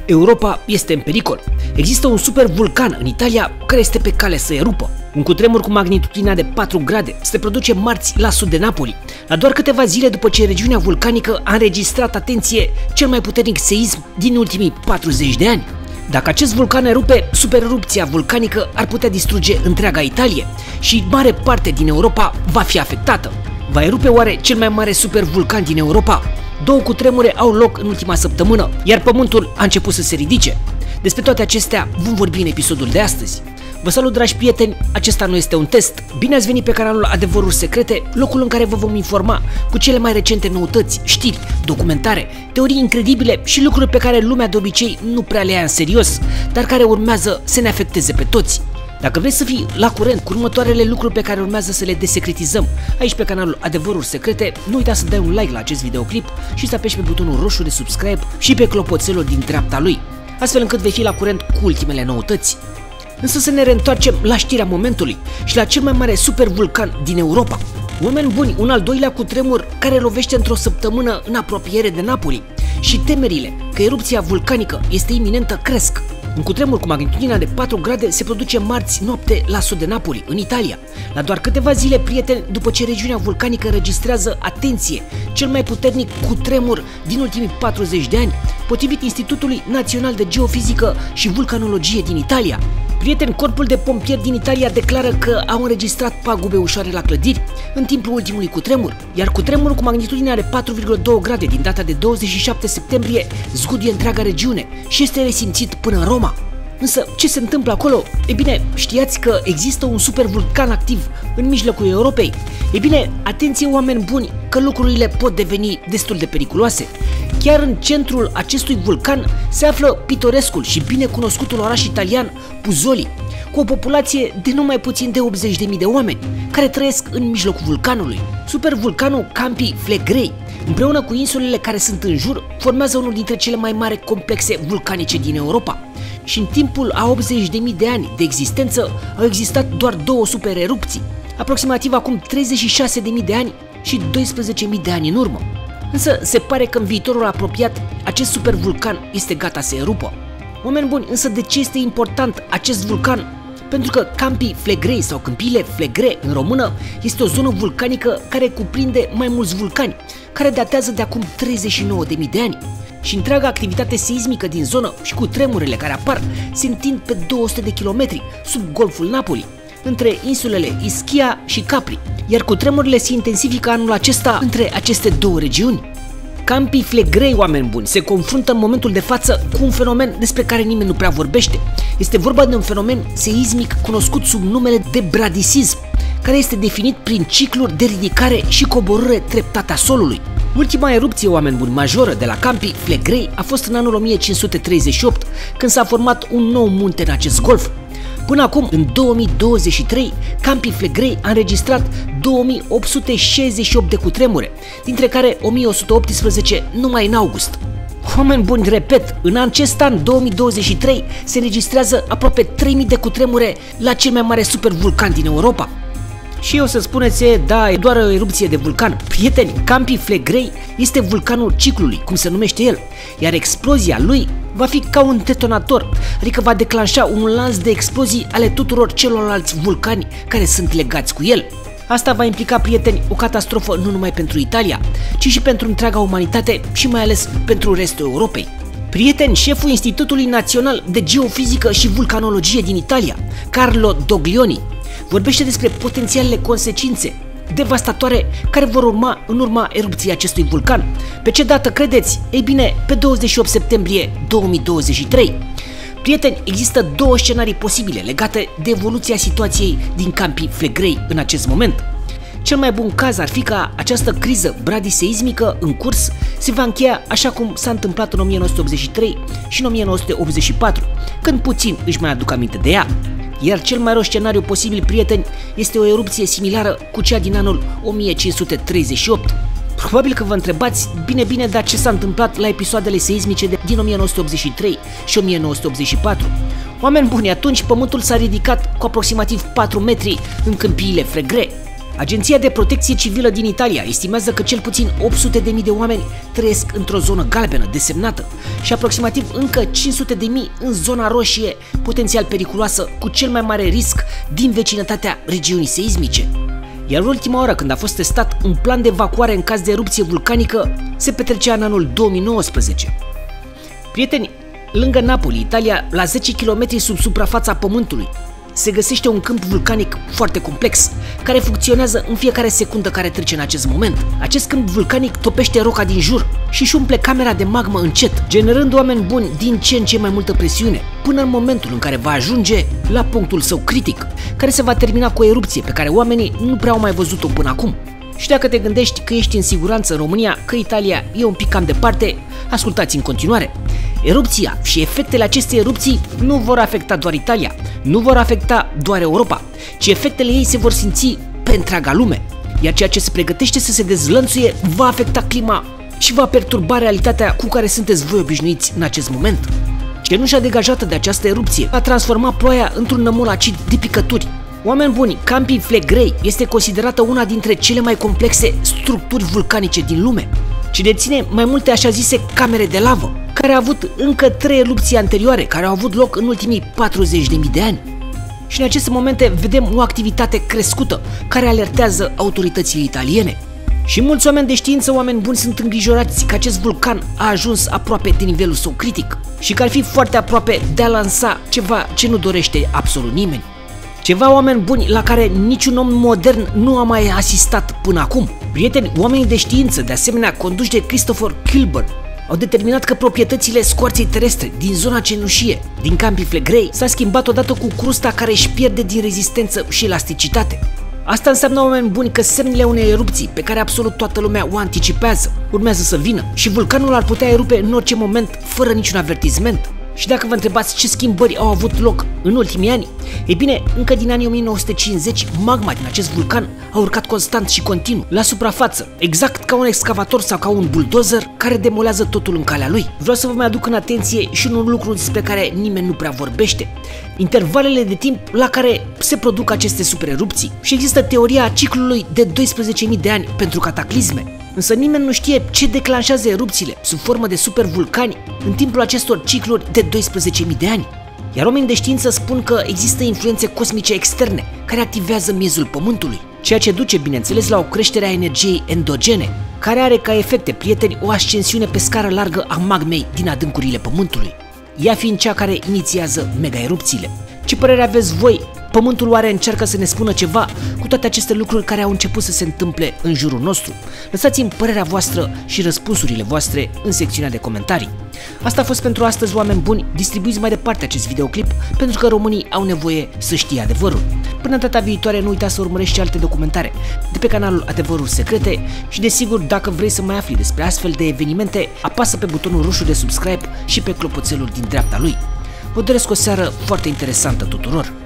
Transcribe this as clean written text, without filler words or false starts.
Europa este în pericol. Există un super vulcan în Italia care este pe cale să erupă. Un cutremur cu magnitudinea de 4 grade se produce marți la sud de Napoli, la doar câteva zile după ce regiunea vulcanică a înregistrat, atenție, cel mai puternic seism din ultimii 40 de ani. Dacă acest vulcan erupe, supererupția vulcanică ar putea distruge întreaga Italie și mare parte din Europa va fi afectată. Va erupe oare cel mai mare supervulcan din Europa? 2 cutremure au loc în ultima săptămână, iar pământul a început să se ridice. Despre toate acestea vom vorbi în episodul de astăzi. Vă salut, dragi prieteni, acesta nu este un test. Bine ați venit pe canalul Adevăruri Secrete, locul în care vă vom informa cu cele mai recente noutăți, știri, documentare, teorii incredibile și lucruri pe care lumea de obicei nu prea le ia în serios, dar care urmează să ne afecteze pe toți. Dacă vrei să fii la curent cu următoarele lucruri pe care urmează să le desecretizăm aici pe canalul Adevăruri Secrete, nu uita să dai un like la acest videoclip și să apeși pe butonul roșu de subscribe și pe clopoțelul din dreapta lui, astfel încât vei fi la curent cu ultimele noutăți. Însă să ne reîntoarcem la știrea momentului și la cel mai mare supervulcan din Europa. Oameni buni, un al doilea cutremur care lovește într-o săptămână în apropiere de Napoli și temerile că erupția vulcanică este iminentă cresc. Un cutremur cu magnitudinea de 4 grade se produce marți noapte la sud de Napoli, în Italia, la doar câteva zile, prieteni, după ce regiunea vulcanică înregistrează, atenție, cel mai puternic cutremur din ultimii 40 de ani, potrivit Institutului Național de Geofizică și Vulcanologie din Italia. Prieteni, corpul de pompieri din Italia declară că au înregistrat pagube ușoare la clădiri în timpul ultimului cutremur, iar cutremurul cu magnitudinea de 4,2 grade din data de 27 septembrie zgudie întreaga regiune și este resimțit până în Roma. Însă, ce se întâmplă acolo? E bine, știați că există un supervulcan activ în mijlocul Europei? E bine, atenție, oameni buni, că lucrurile pot deveni destul de periculoase. Chiar în centrul acestui vulcan se află pitorescul și binecunoscutul oraș italian Puzzoli, cu o populație de numai puțin de 80.000 de oameni, care trăiesc în mijlocul vulcanului. Supervulcanul Campi Flegrei, împreună cu insulele care sunt în jur, formează unul dintre cele mai mari complexe vulcanice din Europa. Și în timpul a 80.000 de ani de existență au existat doar 2 supererupții, aproximativ acum 36.000 de ani și 12.000 de ani în urmă. Însă se pare că în viitorul apropiat acest supervulcan este gata să erupă. Oameni buni, însă de ce este important acest vulcan? Pentru că Campi Flegrei sau Câmpiile Flegre în română este o zonă vulcanică care cuprinde mai mulți vulcani, care datează de acum 39.000 de ani. Și întreaga activitate seismică din zonă și cu tremurele care apar se întind pe 200 de kilometri sub golful Napoli, între insulele Ischia și Capri, iar cutremurile se intensifică anul acesta între aceste două regiuni. Campi Flegrei, oameni buni, se confruntă în momentul de față cu un fenomen despre care nimeni nu prea vorbește. Este vorba de un fenomen seismic cunoscut sub numele de bradisism, care este definit prin cicluri de ridicare și coborâre treptată a solului. Ultima erupție, oameni buni, majoră de la Campi Flegrei a fost în anul 1538, când s-a format un nou munte în acest golf. Până acum, în 2023, Campi Flegrei a înregistrat 2868 de cutremure, dintre care 1118 numai în august. Oameni buni, repet, în acest an 2023 se înregistrează aproape 3000 de cutremure la cel mai mare supervulcan din Europa. Și eu să spuneți, da, e doar o erupție de vulcan. Prieteni, Campi Flegrei este vulcanul ciclului, cum se numește el, iar explozia lui va fi ca un detonator, adică va declanșa un lanț de explozii ale tuturor celorlalți vulcani care sunt legați cu el. Asta va implica, prieteni, o catastrofă nu numai pentru Italia, ci și pentru întreaga umanitate și mai ales pentru restul Europei. Prieteni, șeful Institutului Național de Geofizică și Vulcanologie din Italia, Carlo Doglioni, vorbește despre potențialele consecințe devastatoare care vor urma în urma erupției acestui vulcan. Pe ce dată credeți? Ei bine, pe 28 septembrie 2023. Prieteni, există 2 scenarii posibile legate de evoluția situației din Campi Flegrei în acest moment. Cel mai bun caz ar fi ca această criză bradiseismică în curs se va încheia așa cum s-a întâmplat în 1983 și în 1984, când puțin își mai aduc aminte de ea. Iar cel mai rău scenariu posibil, prieteni, este o erupție similară cu cea din anul 1538. Probabil că vă întrebați, bine, dar ce s-a întâmplat la episoadele seismice din 1983 și 1984? Oameni buni, atunci pământul s-a ridicat cu aproximativ 4 metri în Câmpiile Flegrei. Agenția de Protecție Civilă din Italia estimează că cel puțin 800.000 de oameni trăiesc într-o zonă galbenă desemnată și aproximativ încă 500.000 în zona roșie, potențial periculoasă, cu cel mai mare risc din vecinătatea regiunii seismice. Iar ultima oară când a fost testat un plan de evacuare în caz de erupție vulcanică se petrecea în anul 2019. Prieteni, lângă Napoli, Italia, la 10 km sub suprafața Pământului, se găsește un câmp vulcanic foarte complex, care funcționează în fiecare secundă care trece în acest moment. Acest câmp vulcanic topește roca din jur și își umple camera de magmă încet, generând oameni buni din ce în ce mai multă presiune, până în momentul în care va ajunge la punctul său critic, care se va termina cu o erupție pe care oamenii nu prea au mai văzut-o până acum. Și dacă te gândești că ești în siguranță în România, că Italia e un pic cam departe, ascultați în continuare. Erupția și efectele acestei erupții nu vor afecta doar Italia, nu vor afecta doar Europa, ci efectele ei se vor simți pe întreaga lume. Iar ceea ce se pregătește să se dezlănțuie va afecta clima și va perturba realitatea cu care sunteți voi obișnuiți în acest moment. Cenușa degajată de această erupție va transforma ploaia într-un nămol acid de picături. Oameni buni, Campi Flegrei este considerată una dintre cele mai complexe structuri vulcanice din lume, ci deține mai multe așa zise camere de lavă, care a avut încă 3 erupții anterioare, care au avut loc în ultimii 40.000 de ani. Și în aceste momente vedem o activitate crescută, care alertează autoritățile italiene. Și mulți oameni de știință, oameni buni, sunt îngrijorați că acest vulcan a ajuns aproape de nivelul său critic și că ar fi foarte aproape de a lansa ceva ce nu dorește absolut nimeni. Ceva, oameni buni, la care niciun om modern nu a mai asistat până acum. Prieteni, oamenii de știință, de asemenea conduși de Christopher Kilburn, au determinat că proprietățile scoarței terestre din zona cenușie din Campi Flegrei s-a schimbat odată cu crusta care își pierde din rezistență și elasticitate. Asta înseamnă, oameni buni, că semnele unei erupții pe care absolut toată lumea o anticipează urmează să vină și vulcanul ar putea erupe în orice moment fără niciun avertisment. Și dacă vă întrebați ce schimbări au avut loc în ultimii ani, e bine, încă din anii 1950, magma din acest vulcan a urcat constant și continuu la suprafață, exact ca un excavator sau ca un buldozer care demolează totul în calea lui. Vreau să vă mai aduc în atenție și un lucru despre care nimeni nu prea vorbește: intervalele de timp la care se produc aceste supererupții. Și există teoria ciclului de 12.000 de ani pentru cataclisme. Însă nimeni nu știe ce declanșează erupțiile sub formă de supervulcani în timpul acestor cicluri de 12.000 de ani. Iar oamenii de știință spun că există influențe cosmice externe care activează miezul Pământului, ceea ce duce, bineînțeles, la o creștere a energiei endogene, care are ca efecte, prieteni, o ascensiune pe scară largă a magmei din adâncurile Pământului, ea fiind cea care inițiază mega-erupțiile. Ce părere aveți voi? Pământul oare încearcă să ne spună ceva cu toate aceste lucruri care au început să se întâmple în jurul nostru? Lăsați-mi părerea voastră și răspunsurile voastre în secțiunea de comentarii. Asta a fost pentru astăzi, oameni buni. Distribuiți mai departe acest videoclip pentru că românii au nevoie să știe adevărul. Până data viitoare, nu uita să urmărești și alte documentare de pe canalul Adevăruri Secrete și, desigur, dacă vrei să mai afli despre astfel de evenimente, apasă pe butonul roșu de subscribe și pe clopoțelul din dreapta lui. Vă doresc o seară foarte interesantă tuturor!